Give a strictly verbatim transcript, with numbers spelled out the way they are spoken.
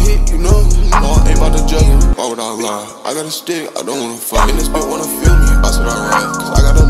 hit, you know. No, I ain't about to juggle. Why would I lie? I got a stick, I don't wanna fight. And this bitch wanna feel me, I said alright. Cause I got a